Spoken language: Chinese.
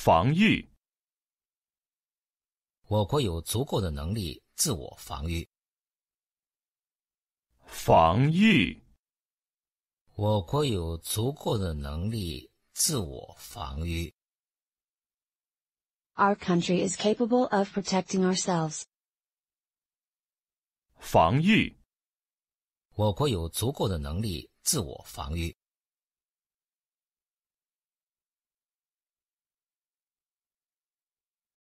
防御。 我国有足够的能力自我防御。 防御。 我国有足够的能力自我防御。 Our country is capable of protecting ourselves. 防御。 我国有足够的能力自我防御。